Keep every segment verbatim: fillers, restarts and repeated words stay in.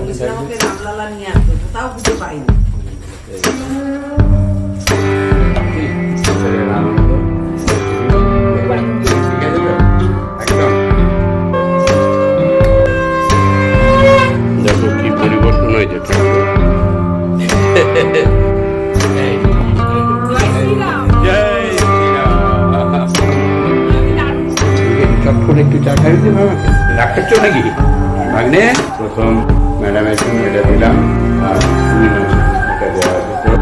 আমাকে রামলালা নিয়ে আসতো, তাও খুঁজে পাইনি। দেখো কি পরিবর্তন হয়েছে। একটু চা খাই রাখছো নাকি ভাগ্নে? প্রথম ম্যাডামের সঙ্গে এটা দিলাম আর এটা দেওয়া যেত।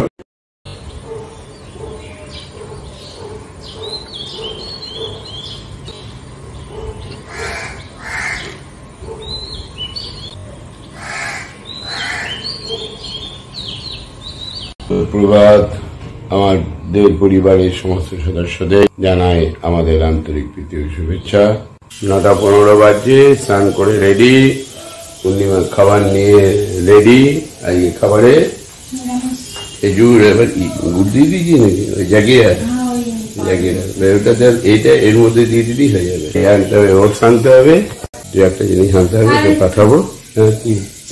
প্রভাত আমাদের পরিবারের সমস্ত সদস্যদের জানাই আমাদের আন্তরিক প্রীতি ও শুভেচ্ছা। নটা পনেরো বাজে, স্নান করে রেডি, পূর্ণিমার খাবার নিয়ে রেডি। আজকে খাবারে খেজুর এবার গুড় দিয়ে দিয়েছি নাকি ওই জাগিয়ে জাগিয়ে ওটা এইটা এর মধ্যে দিয়ে দিলেই হয়ে যাবে। আনতে হবে, ওটস আনতে হবে, দু একটা জিনিস আনতে হবে, পাঠাবো। হ্যাঁ কি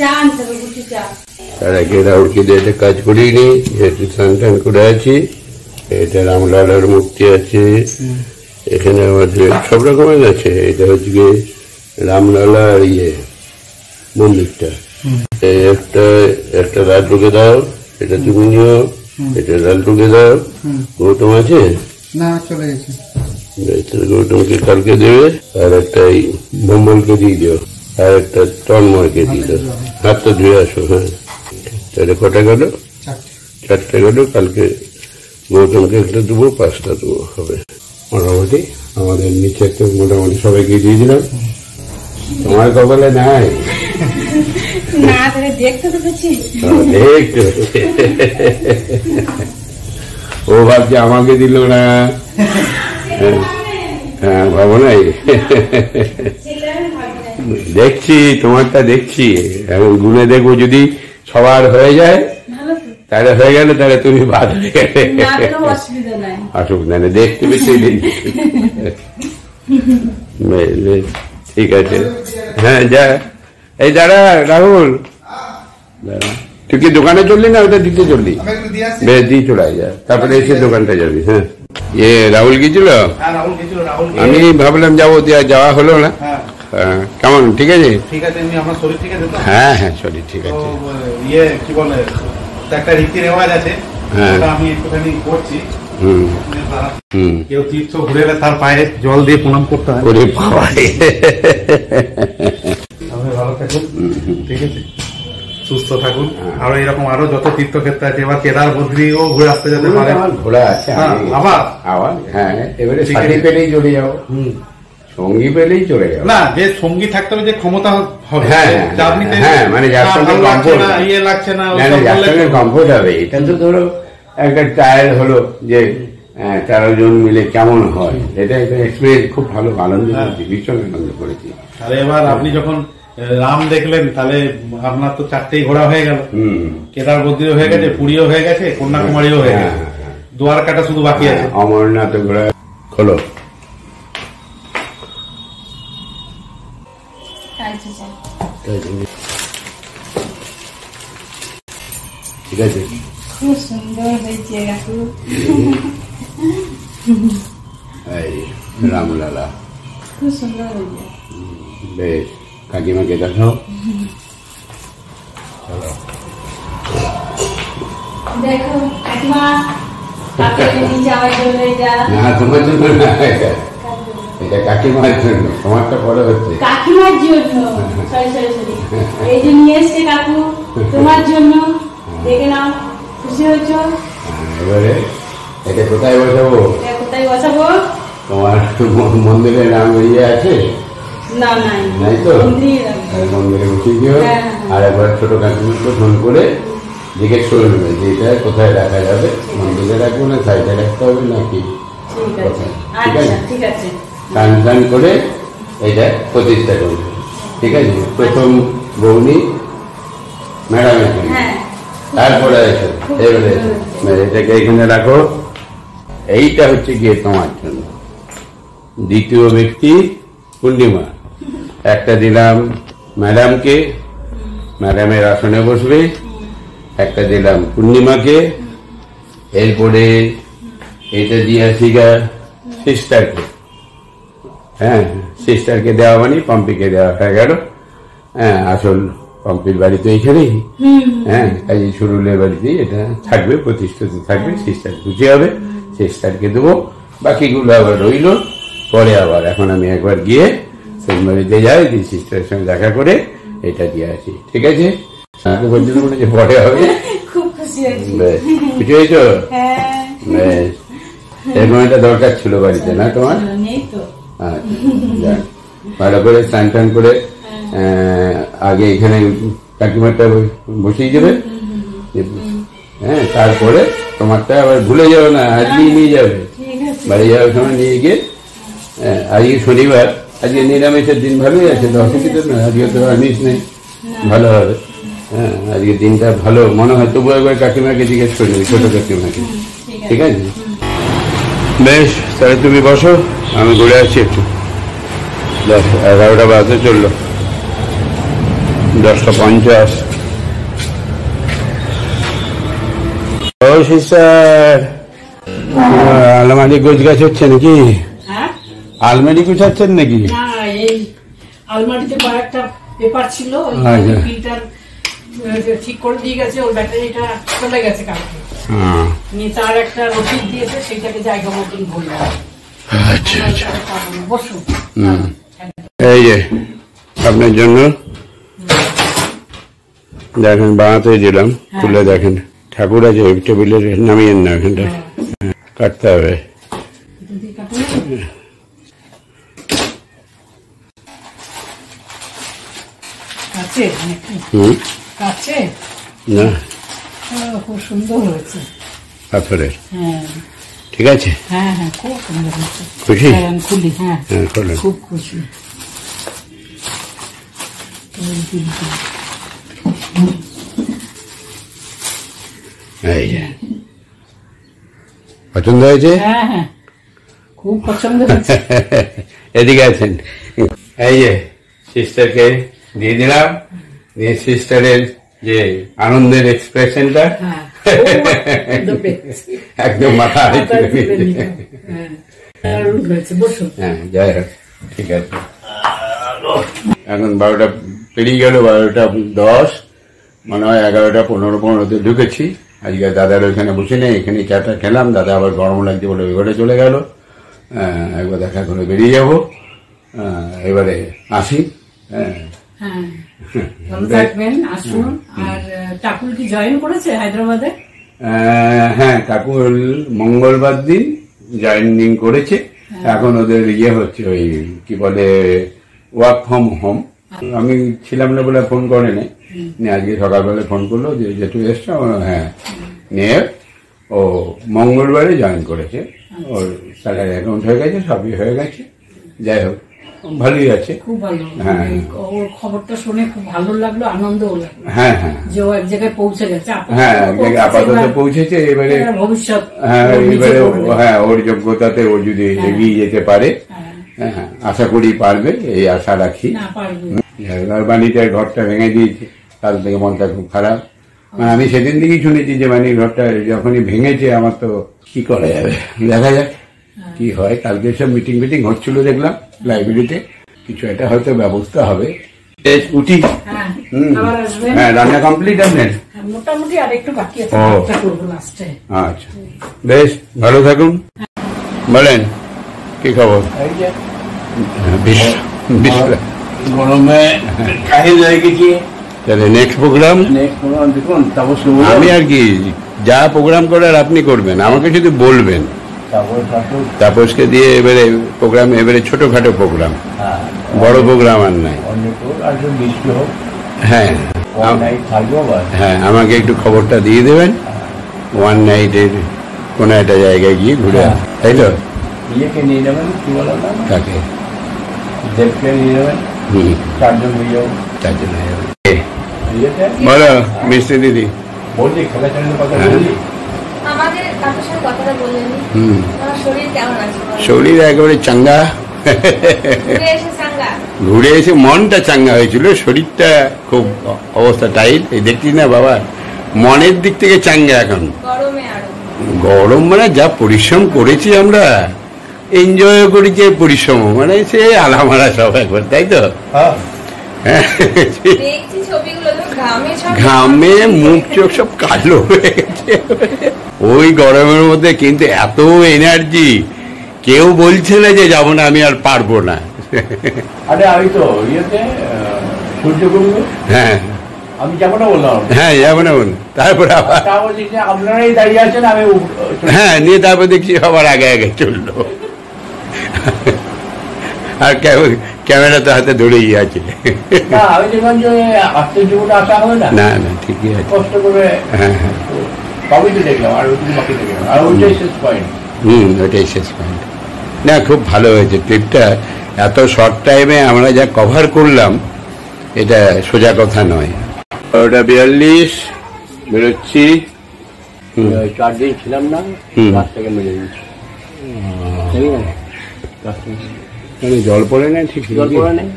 তার আগে রাহুলকে দিয়ে একটা কাজ করিয়ে নি, যেহেতু স্নান টান করে আছি। এটা রামলালার মূর্তি আছে, এখানে আমাদের সব রকমের আছে। এটা হচ্ছে গিয়ে রামলালার ইয়ে মন্দিরটা। একটা একটা লাড্ডুকে দাও, এটা তুমি নিও, এটা লাড্ডুকে দাও। গৌতম আছে না? চলে গেছে। গৌতমকে কালকে দেবে, আর একটা ভম্বলকে দিয়ে দিও, আর একটা তন্ময়কে দিয়ে দাও। হাতটা ধুয়ে আসো। হ্যাঁ, তাহলে কটা গেল? চারটে গেল। কালকে গৌতমকে একটা দেবো, পাঁচটা দেবো হবে। মোটামুটি আমাদের নিচে একটা মোটামুটি সবাইকে দিয়ে দিলাম। তোমার কপালে নাই দেখতে, ও ভাবছে আমাকে দিল না। হ্যাঁ ভাবো নাই, দেখছি তোমারটা দেখছি। এখন গুনে দেখবো, যদি সবার হয়ে যায় তাহলে হয়ে গেলে, তাহলে তুমি বাদ হয়ে গেলে অসুবিধা নেই, দেখতে পেতে। ঠিক আছে, হ্যাঁ যা। এই দাঁড়া রাহুল, তুই কি দোকানে চললি না ওটা দিতে চললি? বেশ, দিয়ে চলে যা, তারপরে এসে দোকানটা যাবি। হ্যাঁ, এ রাহুল গেছিল, আমি ভাবলাম যাবো, যাওয়া হলো না। কেমন? ঠিক আছে, হ্যাঁ হ্যাঁ শরীর ঠিক আছে। ইয়ে কি বলে, একটা রীতি রেওয়াজ আছে, আমি একটুখানি করছি। কেউ তীর্থ ঘুরে এলে তার পায়ে জল দিয়ে প্রণাম করতে হয়। ভালো থাকুন, ঠিক আছে, সুস্থ থাকুন। আরো এরকম আরো যত তীর্থক্ষেত্র আছে, এবার কেদার বদ্রীও ঘুরে আসতে যেতে পারে। ঘোরা আছে আবার আবার হ্যাঁ, এবারে সাথী পেলেই চলে যাও, সঙ্গী পেলেই চলে যাও। না, যে সঙ্গী থাকতে হবে, যে ক্ষমতা হবে, হ্যাঁ মানে যার সঙ্গে কমফোর্ট ইয়ে লাগছে না, যার সঙ্গে কমফোর্ট হবে। এটা তো ধরো একটা ট্রায়াল হলো যে তেরো জন মিলে কেমন হয়, এটা একটা এক্সপিরিয়েন্স। খুব ভালো আনন্দ করেছি, ভীষণ আনন্দ করেছি। তাহলে এবার আপনি যখন রাম দেখলেন, তাহলে আপনার তো চারটেই ঘোরা হয়ে গেল। কেদার বদ্রীও হয়ে গেছে, পুরীও হয়ে গেছে, কন্যাকুমারীও হয়ে গেছে, দ্বারকাটা শুধু বাকি আছে। অমরনাথ ঘোরা খোলো। ঠিক আছে, খুব সুন্দর হয়েছে কাকু। রামলালা খুব সুন্দর হয়েছে। বেশ, কাকিমাকে দেখাও। দেখো কাকিমা, না তোমার জন্য না, এটা কাকিমার জন্য, তোমারটা পরে হচ্ছে। কাকিমার জন্য সরি সরি সরি এই যে নিয়ে এসছে কাকু, তোমার জন্য। দেখে নাও, খুশি হয়েছ? এবারে এটা কোথায় বসাবো? কোথায় বসাবো? তোমার মন্দিরে নাম ইয়ে আছে? না নাই, নাই তো, মন্দিরে বসিয়ে দিও। আর একবার ছোট কাকিমাকে ফোন করে জিজ্ঞেস করে নেবে যে এটা কোথায় রাখা যাবে, মন্দিরে রাখবো না সাইডে রাখতে হবে নাকি। ঠিক আছে, স্নান টান করে এটা প্রতিষ্ঠা করবে। ঠিক আছে, প্রথম বৌনি ম্যাডামের জন্য, তারপরে এসো। এবারে এটাকে এখানে রাখো। এইটা হচ্ছে গিয়ে তোমার জন্য। দ্বিতীয় ব্যক্তি পূর্ণিমা, একটা দিলাম ম্যাডামকে, ম্যাডামের আসনে বসবে, একটা দিলাম পূর্ণিমাকে, এরপরে এটা দিয়ে আসি গা সিস্টারকে। হ্যাঁ, সিস্টারকে দেওয়া মানে পম্পিকে দেওয়া হয়ে গেল। হ্যাঁ, আসল পম্পির বাড়ি তো এইখানেই। হ্যাঁ, কাজে সুরুলের বাড়িতে এটা থাকবে, প্রতিষ্ঠিত থাকবে। সিস্টার খুশি হবে, সিস্টারকে দেবো, বাকিগুলো আবার রইল পরে। আবার এখন আমি একবার গিয়ে সেই বাড়িতে যাই, সিস্টারের সঙ্গে দেখা করে এটা দিয়ে আসি। ঠিক আছে? পর্যন্ত মনে হচ্ছে পরে হবে। খুব খুশি হয়েছি। বেশ, খুশি হয়েছো? বেশ, এরকম একটা দরকার ছিল বাড়িতে, না তোমার? নেই তো। আচ্ছা, ভালো করে স্নান টান করে আগে এখানে কাকিমারটা বসিয়ে দেবে। হ্যাঁ, তারপরে তোমারটা আবার ভুলে যাবে না, আজকেই নিয়ে যাবে। বাড়ি যাওয়ার সময় নিয়ে গিয়ে, আজকে শনিবার, আজকে নিরামিষের দিন ভালোই আছে, তো অসুবিধা না। আজকে তো আমিষ নেই, ভালো হবে। হ্যাঁ, আজকে দিনটা ভালো মনে হয়। তবু একবার কাকিমাকে জিজ্ঞেস করে নেবে, ছোট কাকিমাকে। ঠিক আছে? বেশ, তাহলে তুমি বসো, আমি ঘুরে আসছি একটু। দশ এগারোটা বাজতে চললো, দশটা পঞ্চাশ। ও সিস্টার, আলমারি গোছ গাছ হচ্ছে নাকি? আলমারি গুছাচ্ছেন নাকি? না, এই আলমারিতে কয়েকটা পেপার ছিল, প্রিন্টার ঠিক করে দিয়ে গেছে, ওর ব্যাটারিটা চলে গেছে কালকে। নিয়ে তার একটা রসিদ দিয়েছে, সেইটাকে জায়গা মতন বললাম। আচ্ছা আচ্ছা, বসুন। এই যে আপনার জন্য দেখেন বানাতে দিলাম, তুলে দেখেন। ঠাকুর আছে টেবিলের, নামিয়েন না, এখানটা কাটতে হবে। না, খুব সুন্দর হয়েছে, পাথরের। হ্যাঁ, ঠিক আছে। হ্যাঁ হ্যাঁ, খুব সুন্দর হয়েছে। খুশি? খুলি। হ্যাঁ, খুলেন। খুব খুশি। এই যে পছন্দ হয়েছে? হ্যাঁ হ্যাঁ, খুব পছন্দ হয়েছে। এদিকে আছেন। এই যে সিস্টারকে দিয়ে দিলাম, দিয়ে সিস্টারের যে আনন্দের এক্সপ্রেশনটা একদম মাথা হ্যাঁ, যাই হোক, ঠিক আছে। এখন বারোটা পেরিয়ে গেল, বারোটা দশ, মনে হয় এগারোটা পনেরো পনেরোতে ঢুকেছি। আজকে দাদার ওইখানে বসে নেই, এখানে চাটা খেলাম। দাদা আবার গরম লাগছে বলে ওই ঘরে চলে গেল। একবার দেখা করে বেরিয়ে যাব, এবারে আসি। হ্যাঁ, আসুন। আর টাকুল কি জয়েন করেছে হায়দ্রাবাদে? হ্যাঁ, টাকুল মঙ্গলবার দিন জয়েনিং করেছে। এখন ওদের ইয়ে হচ্ছে, ওই কি বলে, ওয়ার্ক ফ্রম হোম। আমি ছিলাম না বলে ফোন করে নেই, আজকে সকালবেলা ফোন করলো যে যেটু এসছে। হ্যাঁ, নিয়ে ও মঙ্গলবারে জয়েন করেছে। ওর স্যালারি অ্যাকাউন্ট হয়ে গেছে, সবই হয়ে গেছে। যাই হোক, ভালোই আছে, খুব ভালো। হ্যাঁ, ওর খবরটা শুনে খুব ভালো লাগলো, আনন্দও লাগলো। হ্যাঁ হ্যাঁ, যে ও এক জায়গায় পৌঁছে গেছে। হ্যাঁ, আপাতত পৌঁছেছে। এবারে ভবিষ্যৎ, হ্যাঁ, এবারে হ্যাঁ, ওর যোগ্যতাতে ও যদি এগিয়ে যেতে পারে, হ্যাঁ, আশা করি পারবে, এই আশা রাখি। বাণীটার ঘরটা ভেঙে দিয়েছে, কাল থেকে মনটা খুব খারাপ। মানে আমি সেদিন থেকেই শুনেছি যে বাণীর ঘরটা যখনই ভেঙেছে, আমার তো কি করা যাবে, দেখা যাক কি হয়। কালকে সব মিটিং মিটিং হচ্ছিল দেখলাম লাইব্রেরিতে, কিছু একটা হয়তো ব্যবস্থা হবে। উঠি। হ্যাঁ, রান্না কমপ্লিট আপনার? মোটামুটি আর একটু বাকি আছে, করবো লাস্টে। আচ্ছা, বেশ, ভালো থাকুন। বলেন কি খবর? গরমে কাহিল হয়ে গেছি। তাহলে নেক্সট প্রোগ্রাম দেখুন, আমি আর কি যা প্রোগ্রাম করার আপনি করবেন, আমাকে শুধু বলবেন। তাপসকে দিয়ে এবারে প্রোগ্রাম, এবারে ছোটখাটো প্রোগ্রাম, বড় প্রোগ্রাম আর নাই। হ্যাঁ হ্যাঁ, আমাকে একটু খবরটা দিয়ে দেবেন। ওয়ান নাইটের কোনো একটা জায়গায় গিয়ে ঘুরে, তাই তো? ইয়েকে নিয়ে যাবেন, কি বলো না, তাকে দেবকে নিয়ে যাবেন। হুম, চারজন হয়ে যাবো। চারজন হয়ে যাবে। বলো মিষ্টি দিদি, বলছি খেলা চালানোর কথা বলছি। শরীর একেবারে চাঙ্গা, ঘুরে এসে মনটা চাঙ্গা হয়েছিল, শরীরটা খুব অবস্থা টাইট। এই দেখছি না বাবা, মনের দিক থেকে চাঙ্গা এখন। গরম মানে যা পরিশ্রম করেছি আমরা, এনজয় করেছি পরিশ্রম, মানে সে আলামারা সব একবার, তাই তো? ঘামে মুখ চোখ সব কালো হয়ে গেছে ওই গরমের মধ্যে, কিন্তু এত এনার্জি, কেউ বলছে না যে যাবো না, আমি আর পারবো না। আরে আমি তো ইয়েতে সূর্যকুণ্ড, হ্যাঁ আমি যাবো না বললাম, হ্যাঁ যাবো না বল, তারপরে আবার আপনারাই দাঁড়িয়ে আছেন, আমি হ্যাঁ নিয়ে তারপর দেখছি সবার আগে আগে চললো, আর ক্যামেরা তো হাতে ধরেই আছে। আমি দেখলাম যে আস্তে জীবনে আসা হবে না, না না ঠিকই আছে, কষ্ট করে। হ্যাঁ হ্যাঁ সবই তো দেখলাম, আর ওই বাকি দেখলাম, আর ওইটাই শেষ পয়েন্ট। হুম ওইটাই শেষ পয়েন্ট। না খুব ভালো হয়েছে ট্রিপটা, এত শর্ট টাইমে আমরা যা কভার করলাম, এটা সোজা কথা নয়। ওটা বিয়াল্লিশ বেরোচ্ছি, চার দিন ছিলাম না, হুম। রাত থেকে মেরে দিচ্ছি, জল পড়ে নেই, ঠিক জল পড়ে নেই,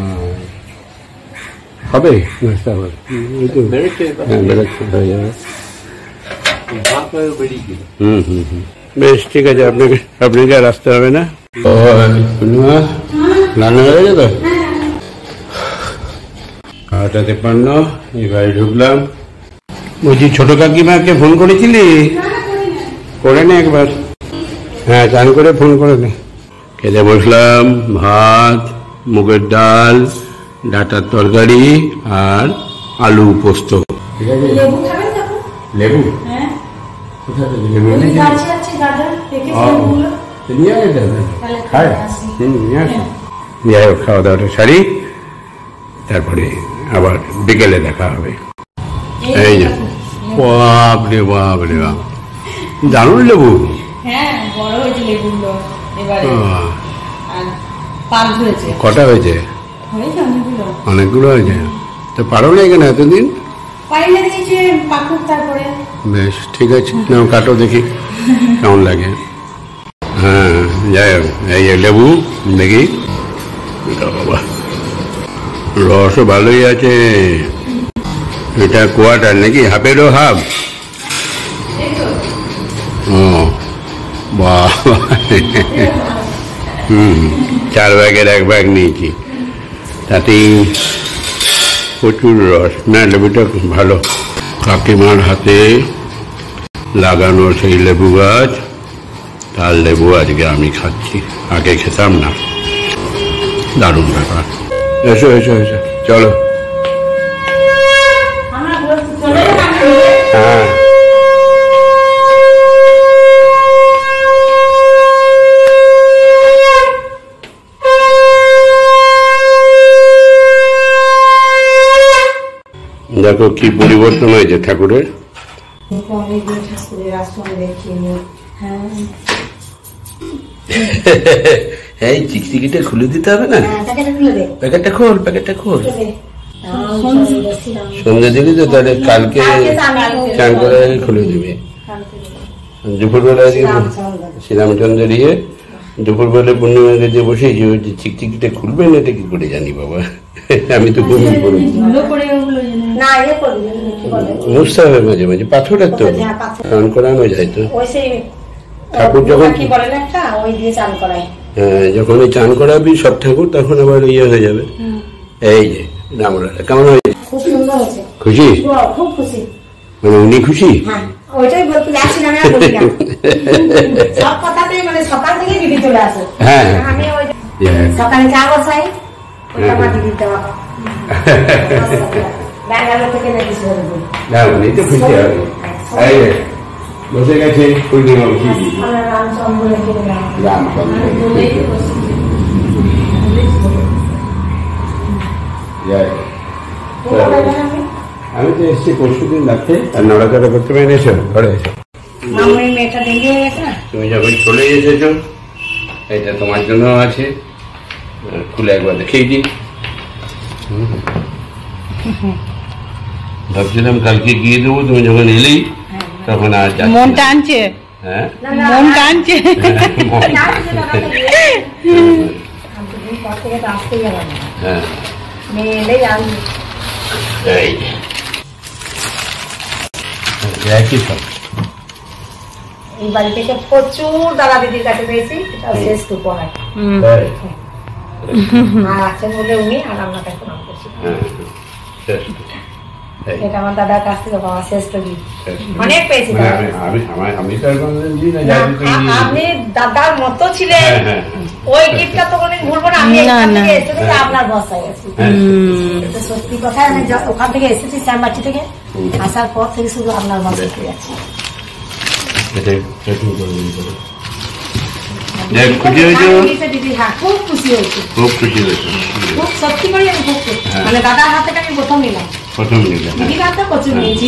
হবে নাস্তা হবে, বেরোচ্ছে, হ্যাঁ বেরোচ্ছে, হয়ে যাবে। বেরিয়েছিল। হুম হুম হুম বেশ ঠিক আছে, আপনাকে আপনাকে আর আসতে হবে না। ও পূর্ণিমা রান্না হয়ে গেছে তো? আটটা তেপান্ন, এবারে ঢুকলাম। বলছি ছোট কাকিমাকে ফোন করেছিলি? করে নে একবার, হ্যাঁ চান করে ফোন করে নে। খেতে বসলাম, ভাত, মুগের ডাল, ডাঁটার তরকারি আর আলু পোস্ত। ঠিক আছে, লেবু খাবেন কাকু? লেবু হ্যাঁ, কোথা থেকে লেবু ওই এনেছিস? গাছে আছে গাজর, পেকেছে ও। লেবুগুলো। তো নিয়ে আয় তাহলে। তাহলে খায়? খাই আসি। হুম, নিয়ে আসো। যাই হোক, খাওয়া দাওয়াটা সারি, তারপরে আবার বিকেলে দেখা হবে। এই যে বাপরে বাপরে বাপ, দারুণ লেবু। হ্যাঁ, বড় হয়েছে লেবুগুলো এবারে, আহ, আর পাক ধরেছে। কটা হয়েছে? হয়েছে অনেকগুলো। অনেকগুলো হয়েছে। তো পারো না এখানে এতদিন? পাইলে দিয়েছে পাকুক, তারপরে বেশ ঠিক আছে, নাও কাটো দেখি কেমন লাগে। হ্যাঁ যাই হোক, এই যে লেবু দেখি, বাবা রসও ভালোই আছে। এটা কোয়াটার নাকি, হাফেরও হাফ? ও বাহ, হুম চার ব্যাগের এক ব্যাগ নিয়েছি, তাতেই প্রচুর রস। না লেবুটা ভালো, কাকিমার হাতে লাগানো সেই লেবু গাছ, তার লেবু আজকে আমি খাচ্ছি, আগে খেতাম না। দারুণ ব্যাপার। এসো এসো এসো, চলো। আমরা বলছি চলে যান। হ্যাঁ দেখো কি পরিবর্তন হয়েছে ঠাকুরের। অনেকদিন ঠাকুরের আশ্রমে দেখিনি। হ্যাঁ, এই চিকচিকিটা খুলে দিতে হবে না? প্যাকেটটা খুলে দে। প্যাকেটটা খোল, প্যাকেটটা খোল। সন্ধ্যে সন্ধ্যে দিবি তো, তাহলে কালকে চান করে খুলে দিবি। দুপুরবেলা আজকে শ্রীরামচন্দ্র দিয়ে দুপুরবেলা পূর্ণিমাকে যে বসেছি, ওই যে চিকচিকিটা খুলবে না, এটা কি করে জানি বাবা, আমি তো ঘুমিয়ে পড়েছি। না, ইয়ে করবি, কি বলে? মুছতে হবে মাঝে মাঝে, পাথরের তো হ্যাঁ, পাথর। স্নান করানো যায় তো। ওই সেই ঠাকুর যখন কি বলে না একটা, ওই দিয়ে চান করায়। হ্যাঁ, যখন ওই চান করাবি সব ঠাকুর, তখন আবার ইয়ে হয়ে যাবে। এই যে রামলালা কেমন হয়েছে? খুব সুন্দর হয়েছে। খুশি? বাহ, খুব খুশি। মানে উনি খুশি? হ্যাঁ, ওইটাই বলতে যাচ্ছি না, আমি আর বলি না। সব কথাতেই মানে সকাল থেকে দিদি চলে আসে। হ্যাঁ। আমি ওই হ্যাঁ। সকালে চা বসাই, ওইটা আমার দিদি দেওয়া। ব্যাঙ্গালোর থেকে নাকি শুরু করি। না উনি তো খুশি হবে। এই যে বসে গেছে পূর্ণিমা, খুশি আমরা রামচন্দ্র রেখে দিলাম। রামচন্দ্র। বলেই তো বসেছি। যাই হোক। কোথায় যাবেন আপনি? আমি তো এসছি পরশু দিন রাখতে, আর নড়াচড়া করতে পারি না, এসো ঘরে এসো। মামুনি মেয়েটা ডেঙ্গে হয়ে গেছে না? তুমি যখন চলে এসেছো, এটা তোমার জন্য আছে, খুলে একবার দেখেই দিই। ভাবছিলাম কালকে গিয়ে দেবো, তুমি যখন এলেই তখন আর যাচ্ছি মন না। টানছে, হ্যাঁ মন টানছে। ঘর থেকে তো আসতেই হবে না, হ্যাঁ মেয়ে এলেই আসবে। এই একই সব এই বাড়ি থেকে প্রচুর দাদা দিদির কাছে পেয়েছি, এটা শেষ উপহার। তাই? আর আছেন বলে উনি, আর আপনার কাছে নাম করছি। হ্যাঁ, শেষ। এই, এটা আমার দাদার কাছ থেকে পাওয়া শ্রেষ্ঠ গিফট। শেষ। অনেক পেয়েছি মানে দাদার আমি কাছে। আমি আমি- আমি তো আর কোনোদিন দিই না, না, যা দিতে আ- দিই। আপনি দাদার মতো ছিলেন, হ্যাঁ, হ্যাঁ, ওই গিফটটা তো কোনোদিন ভুলবো না। আমি এখান থেকে এসে থেকে আপনার বসায় গেছি, হ্যাঁ, এটা সত্যি কথা। আমি য- ওখান থেকে এসেছি শ্যামবাটি থেকে, আসার পর থেকে শুধু আপনার বসায় যাচ্ছি। এটাই সেটিং করে দিতে হবে। যাই হোক, খুশি হয়েছো? দিদি হ্যাঁ খুব খুশি হয়েছি, খুব খুশি হয়েছে। খুব সত্যি করে আমি খুব খুশি। হ্যাঁ। মানে দাদার হাত থেকে আমি প্রথম নিলাম, প্রথম দিলে দিদির হাতে প্রচুর নিয়েছি।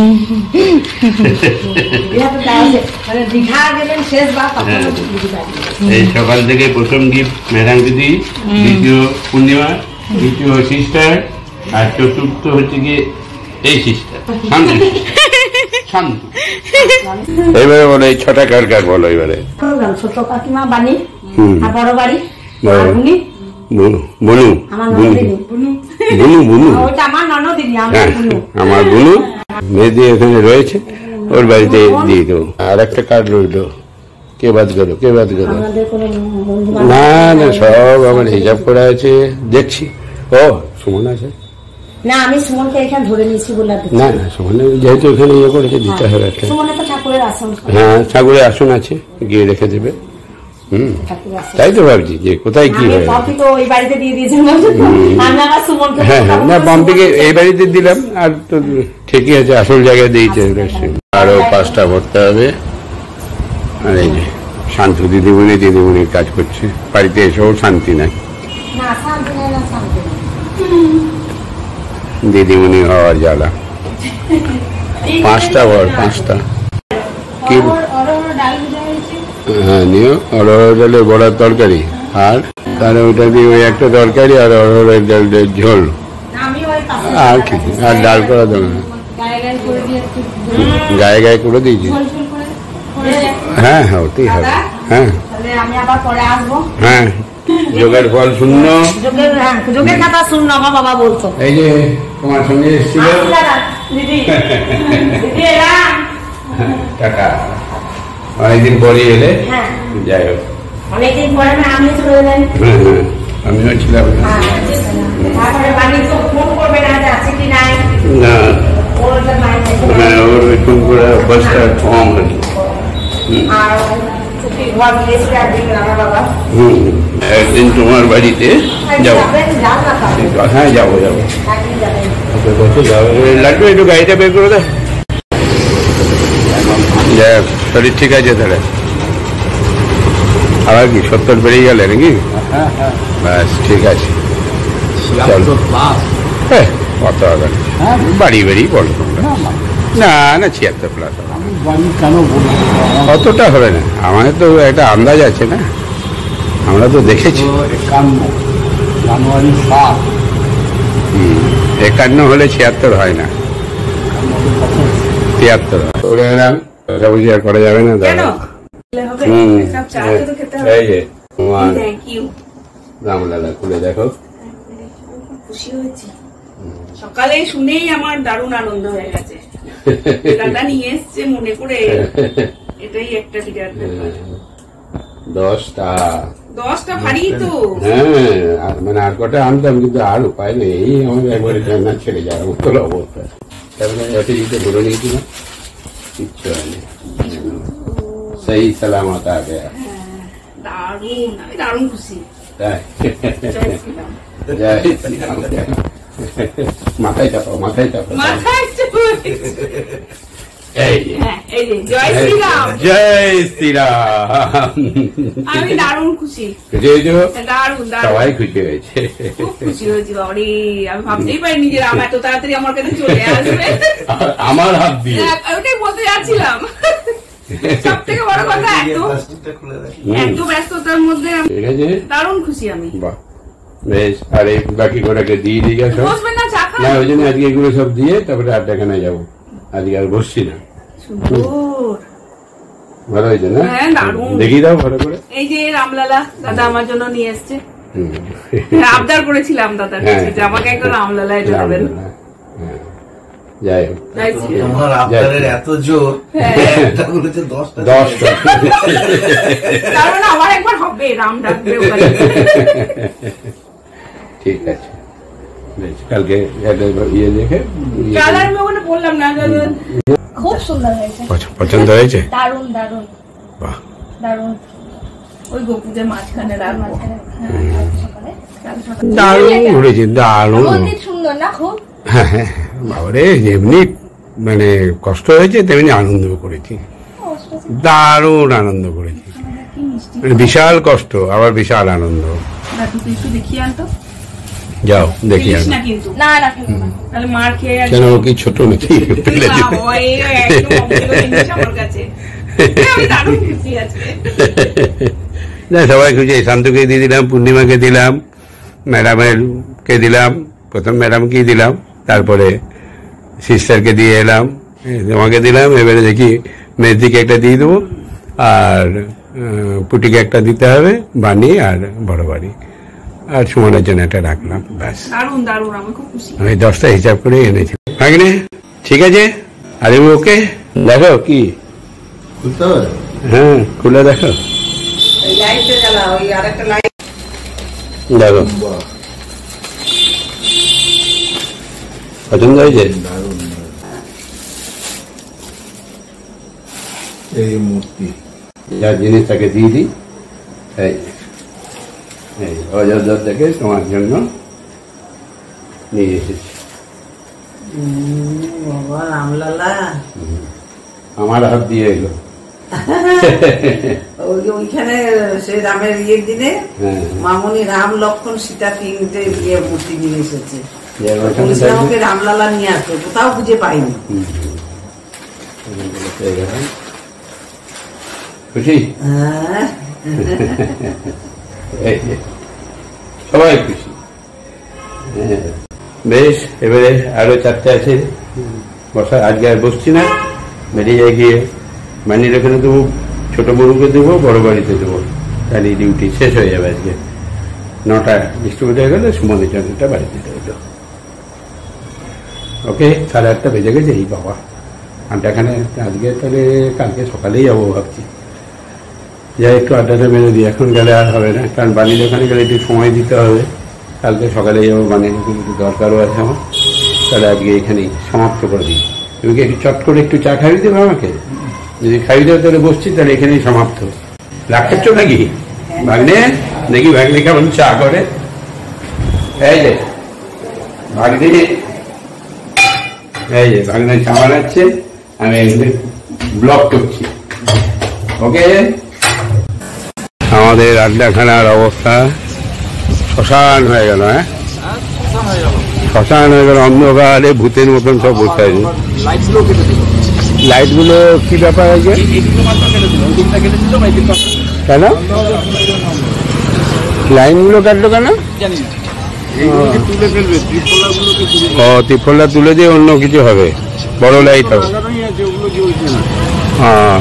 দিদির হাতে দেওয়া আছে, মানে দীঘা গেলেন শেষবার তখন হ্যাঁ। দিদির হাতে। এই সকাল থেকে প্রথম গিফট ম্যাডাম দিদি, দ্বিতীয় পূর্ণিমা, তৃতীয় সিস্টার, আর চতুর্থ হচ্ছে গিয়ে এই সিস্টার শান্ত শান্ত। এবারে বলো এই ছটা কার কার বলো এবারে। বললাম, ছোট কাকিমা বাণী, হুম। আর বড় বাড়ি, বড়। আর উনি বনু বনু আমার বনু ননদিনী বুনু। বনু বনু ওইটা আমার ননদিনী, আমার হ্যাঁ, বুনু। আমার বনু মেয়েদি এখানে রয়েছে, ওর বাড়িতে দিয়ে দেবো। আর একটা কার্ড রইলো, কে বাদ গেল কে বাদ গেল? আমাদের কোনো বন্ধু না না, সব আমার হিসাব করা আছে, দেখছি। ও সুমন আছে? না, আমি সুমনকে এখানে ধরে নিয়েছি বলে আর দিচ্ছি না না। না, সুমন যেহেতু এখানে ইয়ে করেছে দিতে হবে একটা। সুমনে তো ঠাকুরের আসন, হ্যাঁ, ঠাকুরের আসন আছে, গিয়ে রেখে দেবে। হুম, ঠাকুরের আসন। তাই তো ভাবছি যে কোথায় কি আমি হয়। পপি তো ওই বাড়িতে দিয়ে দিয়েছেন, আমি আবার সুমনকে হ্যাঁ হ্যাঁ, না পম্পিকে এই বাড়িতে দিলাম, আর তো ঠিকই আছে, আসল জায়গায় দিয়েছে। আরো পাঁচটা ভরতে হবে। আর এই যে শান্ত দিদিমণি দিদিমণির কাজ করছে, বাড়িতে এসেও শান্তি নাই। না শান্তি নেই, না শান্তি নেই। দিদিমণি হওয়ার জ্বালা। পাঁচটা ভর, পাঁচটা। কি ওর- ওর ওর ডাল ভেজা হয়েছে। হ্যাঁ, নিও অরহর ডালের বড়ার তরকারি, আর তার ওটা দিয়ে ওই একটা তরকারি, আর অরহরের ডালের ঝোল, না, আমি ওই পাশে আর কি, আর ডাল করা দেবে না। গায়ে গায়ে করে দিয়ে একটু গায়ে গায়ে করে দিয়েছি। ঝোল ঝোল করে করে দেয়। হ্যাঁ হ্যাঁ, ওতেই হবে। হ্যাঁ তাহলে আমি আবার পরে আসবো। হ্যাঁ, যোগের ফল শূন্য। যোগের হ্যাঁ, যোগের কথা শুনলো আমার বাবা বলতো। এই যে তোমার সঙ্গে এসেছিল আসি দাদা, দিদি দিদি এলাম। টাকা, অনেকদিন পরে এলে। হ্যাঁ, যাই হোক, অনেকদিন পরে না আপনি চলে এলেন। হ্যাঁ হ্যাঁ, আমিও ছিলাম না। হ্যাঁ, তারপরে বাড়ি তো ফোন করবে না যে আছে কি নাই, না, ওর যে মায়ের কাছে হ্যাঁ, ওর ওই ফোন করে অবস্থা কম হয়েছে। আর ছুটি ঘর গিয়েছিল একদিন আমার বাবা। হুম, একদিন তোমার বাড়িতে যাবো। যাবেন, যান না তাহলে। হ্যাঁ, যাবো যাবো। একদিন যাবেন। লাড্ডু একটু গাড়িটা বের করে দে। যাই হোক, শরীর ঠিক আছে তাহলে? আবার কি সত্তর বেড়ে গেলে নাকি? ব্যাস ঠিক আছে, চলো। হ্যাঁ, কত আবার বাড়ি বাড়ি বলো তোমরা। না না, ছিয়াত্তর প্লাস অতটা হবে না, আমাদের তো একটা আন্দাজ আছে না, আমরা তো দেখেছি। জানুয়ারি সাত হুম, একান্ন হলে ছিয়াত্তর হয় না, তিয়াত্তর হয়। ওরে এলাম, কথা বুঝি আর করা যাবে না দাদা। হুম, এই যে তোমার রামলালা খুলে দেখো। খুশি হয়েছি, সকালে শুনেই আমার দারুণ আনন্দ হয়ে গেছে। দাদা নিয়ে এসছে মনে করে, এটাই একটা বিরাট ব্যাপার। দশটা দশটা ভারী তো। হ্যাঁ, আর মানে আর কটা আনতাম, কিন্তু আর উপায় নেই, এই আমার একবারে রান্না ছেড়ে যাওয়ার মতো অবস্থা। তারপরে একটা দিতে ভরে নিয়েছিলাম, কিচ্ছু হয়নি, সেই সালামত আ গয়া। দারুণ, আমি দারুণ খুশি। তাই? জয় শ্রীরাম। জয় শ্রীরাম। মাথায় চাপাও, মাথায় চাপাও। মাথায় চলে। এই যে, হ্যাঁ, এই যে জয় শ্রীরাম। জয় শ্রীরাম। আমি দারুণ খুশি, খুশি হয়েছো? দারুণ দারুণ, সবাই খুশি হয়েছে। খুব খুশি হয়েছি বাবারে। আমি ভাবতেই পারিনি যে রাম এত তাড়াতাড়ি আমার কাছে চলে আসবে। আমার হাত দিয়ে। হ্যাঁ, ওটাই বলতে যাচ্ছিলাম। সব থেকে বড় কথা, এত এত ব্যস্ততার মধ্যে আমি ঠিক আছে, দারুণ খুশি আমি। বাহ, বেশ। আর এই বাকি কটাকে দিয়ে দিয়ে গেছো বসবেন না, চা খান? না, ওই জন্য আজকে এগুলো সব দিয়ে তারপরে আড্ডাখানায় যাবো। আজকে আর বসছি না। সুন্দর। ভালো হয়েছে না? হ্যাঁ, দারুণ। দেখিয়ে দাও ভালো করে। এই যে রামলালা দাদা আমার জন্য নিয়ে এসছে। আবদার করেছিলাম দাদার কাছে যে আমাকে একবার রামলালায় দেবেন। যাই হোক, তোমার আবদারের এত জোর, একটা বলেছে দশটা দশটা কারণ আমার একবার হবে রাম ডাকবে ওখানে। ঠিক আছে, বেশ, কালকে একটা ইয়ে দেখে কালার আমি ওখানে বললাম না দাদা। খুব সুন্দর হয়েছে, পছন্দ হয়েছে? দারুণ দারুণ বাহ, দারুণ। ওই গোপুজের মাঝখানে রাখবো। সকালে দারুণ ঘুরেছি, দারুণ। মন্দির সুন্দর না খুব? হ্যাঁ হ্যাঁ, বাবারে, যেমনি মানে কষ্ট হয়েছে তেমনি আনন্দ করেছি, দারুণ আনন্দ করেছি। মানে বিশাল কষ্ট আবার বিশাল আনন্দ। দাদুকে একটু দেখিয়ে আনতো। যাও দেখি ফেলিস আনো। না কিন্তু, না না খেলো না। তাহলে মার খেয়ে আসি। কেন, ও কি ছোট নাকি? ফেলে দিবে। বাবা, এই একদম অমূল্য জিনিস আমার কাছে। আমি দারুণ খুশি আজকে। না, সবাই খুঁজে, শান্তকে দিয়ে দিলাম, পূর্ণিমাকে দিলাম, ম্যাডামের কে দিলাম, প্রথম ম্যাডামকে দিলাম, তারপরে সিস্টারকে দিয়ে এলাম, তোমাকে দিলাম। এবারে দেখি মেজদিকে একটা দিয়ে দেবো, আর আহ, পুটিকে একটা দিতে হবে, বানি আর বড় বাড়ি, আর সুমনের জন্য একটা রাখলাম, ব্যাস। দারুণ দারুণ, আমি খুব খুশি। আমি দশটা হিসাব করে এনেছি। ভাগনে, ঠিক আছে, আরে ওকে দেখো কি, খুলতে হবে। হ্যাঁ খুলে দেখো, দেখো পছন্দ হয়েছে? এই মূর্তি যার জিনিস তাকে দিয়ে দিই। এই এই অযোধ্যা থেকে তোমার জন্য নিয়ে এসেছি। বাবা রামলালা, আমার হাত দিয়ে এলো। ওই যে ওইখানে সেই রামের ইয়ের দিনে হ্যাঁ, মামনি রাম লক্ষণ সীতা তিনটে বিয়ে মূর্তি নিয়ে এসেছে। যে ওখানে বলেছিলাম ওকে রামলালা নিয়ে আসতো, কোথাও খুঁজে পাইনি। হুম, হুম। ওখানে পেয়ে গেলাম। খুশি? হ্যাঁ, এই যে, সবাই খুশি। হ্যাঁ, বেশ, এবারে আরো চারটে আছে বসা, আজকে আর বসছি না, বেরিয়ে গিয়ে মানির ওখানে দেবো, ছোট বড়ুকে দেবো, বড় বাড়িতে দেবো, তাহলে ডিউটি শেষ হয়ে যাবে। আজকে নটা ডিস্ট্রিবিউট হয়ে গেলে সুমনের জন্যটা বাড়িতে দেবো। ওকে, সাড়ে আটটা বেজে গেছে। এই বাবা, আড্ডাখানে আজকে তাহলে কালকে সকালেই যাবো ভাবছি। যাই একটু আড্ডাটা মেরে দিই, এখন গেলে আর হবে না, কারণ বাণীর ওখানে গেলে একটু সময় দিতে হবে। কালকে সকালে যাবো, বাণীর ওখানে একটু দরকারও আছে আমার। তাহলে আজকে এখানেই সমাপ্ত করে দিই। তুমি কি একটু চট করে একটু চা খাইয়ে দেবে আমাকে? যদি খাইয়ে দেবে তাহলে বসছি, তাহলে এখানেই সমাপ্ত। রাখাচ্ছ নাকি ভাগ্নে? দেখি ভাগ্নে কেমন চা করে। এই যে ভাগ্নে, এই যে ভাগ্নে চা বানাচ্ছে, আমি এখানে ব্লক করছি। ওকে, আমাদের আড্ডাখানার অবস্থা শ্মশান হয়ে গেল। হ্যাঁ, শ্মশান হয়ে গেল, অন্ধকারে ভূতের মতন সব বসে আছে। লাইট গুলো কি ব্যাপার আছে? কেন লাইন গুলো কাটলো কেন? ও, ত্রিফলা তুলে দিয়ে অন্য কিছু হবে, বড় লাইট হবে। হ্যাঁ,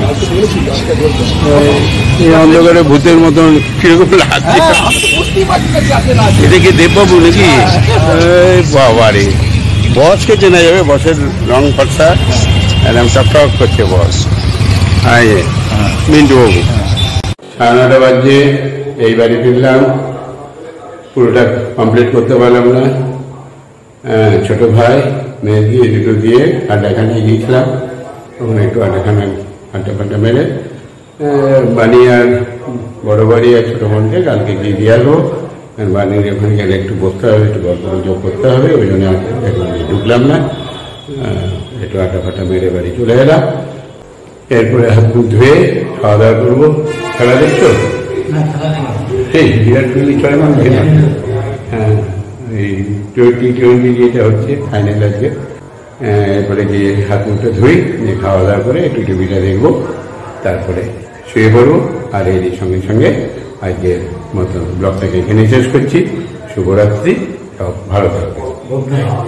এই অন্ধকারে ভূতের মতন কিরকম লাগছে। এটা কি দেববাবু নাকি? বাবারে, বসকে চেনা যাবে, বসের রং ফর্সা, একদম টকটক করছে বস। হ্যাঁ, মিন্টু বাবু। সাড়ে নটা বাজছে, এই বাড়ি ফিরলাম, পুরোটা কমপ্লিট করতে পারলাম না। ছোট ভাই মেয়ে দিয়ে দুটো দিয়ে আড্ডাখানে গিয়েছিলাম, ওখানে একটু আড্ডাখানে আড্ডা ফাড্ডা মেরে বাণী আর বড় বাড়ি আর ছোটো বোনকে কালকে গিয়ে দিয়ে আসবো। বাণীর ওখানে গেলে একটু বসতে হবে, একটু গল্প যোগ করতে হবে, ওই জন্য ঢুকলাম না। একটু আড্ডা ফাটা মেরে বাড়ি চলে এলাম। এরপরে হাত মুখ ধুয়ে খাওয়া দাওয়া করবো। খেলা দেখছো? সেই বিরাট কোহলি চলে না? হ্যাঁ, এই টোয়েন্টি টোয়েন্টি যেটা হচ্ছে ফাইনাল আজকে। এরপরে গিয়ে হাত মুখটা ধুই, দিয়ে খাওয়া দাওয়া করে একটু টিভিটা দেখবো, তারপরে শুয়ে পড়বো। আর এর সঙ্গে সঙ্গে আজকের মতন ব্লগটাকে এখানে শেষ করছি। শুভরাত্রি, সব ভালো থাকবে।